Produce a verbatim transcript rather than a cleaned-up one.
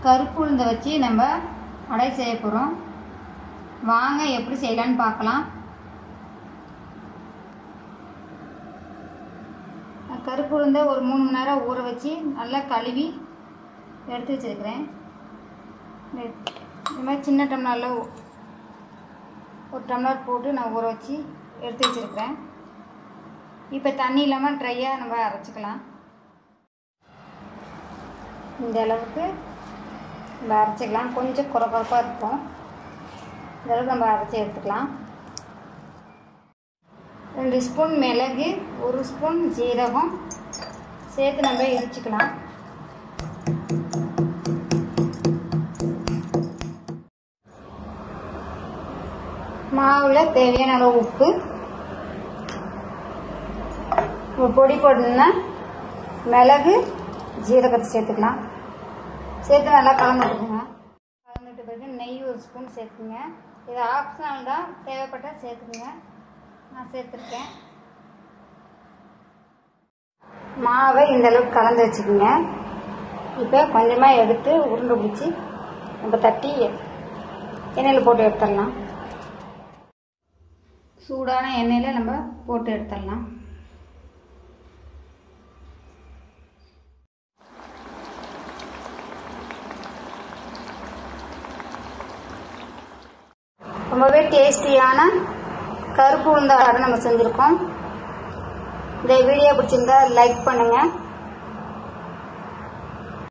கருப்பு உளுந்தை வச்சு நம்ம அடை செய்ய போகிறோம். வாங்க எப்படி செய்யலான்னு பார்க்கலாம். கருப்பு உளுந்தை ஒரு மூணு மணி நேரம் ஊற வச்சு நல்லா கழுவி எடுத்து வச்சுருக்கிறேன். இந்த மாதிரி சின்ன டம்ளரில் ஒரு டம்ளர் போட்டு நான் ஊற வச்சு எடுத்து வச்சுருக்கிறேன். இப்போ தண்ணி இல்லாமல் ட்ரையாக நம்ம அரைச்சிக்கலாம். இந்த அளவுக்கு நம்ம அரைச்சிக்கலாம். கொஞ்சம் குறை குறைப்பாக இருக்கும். இந்த அளவுக்கு நம்ம அரைச்சி எடுத்துக்கலாம். ரெண்டு ஸ்பூன் மிளகு, ஒரு ஸ்பூன் ஜீரகம் சேர்த்து நம்ம இடிச்சுக்கலாம். மாவில் தேவையான அளவு உப்பு, பொடி போடணுன்னா மிளகு ஜீரகத்தை சேர்த்துக்கலாம். சேர்த்து நல்லா கலந்துட்டுங்க. கலந்துட்டு பிறகு நெய் ஒரு ஸ்பூன் சேர்த்துங்க. இது ஆப்ஷனல் தான், தேவைப்பட்டால் சேர்த்துக்குங்க. நான் சேர்த்துருக்கேன். மாவை இந்த அளவுக்கு கலந்து வச்சுக்கோங்க. இப்போ கொஞ்சமாக எடுத்து உருண்டை பிடிச்சி நம்ம தட்டி எண்ணெயில் போட்டு எடுத்துடலாம். சூடான எண்ணெயில் நம்ம போட்டு எடுத்துடலாம். ரொம்பவே டேஸ்டியான கருப்பு உளுந்து அடை நம்ம செஞ்சுருக்கோம். இந்த வீடியோ பிடிச்சிருந்தா லைக் பண்ணுங்கள்.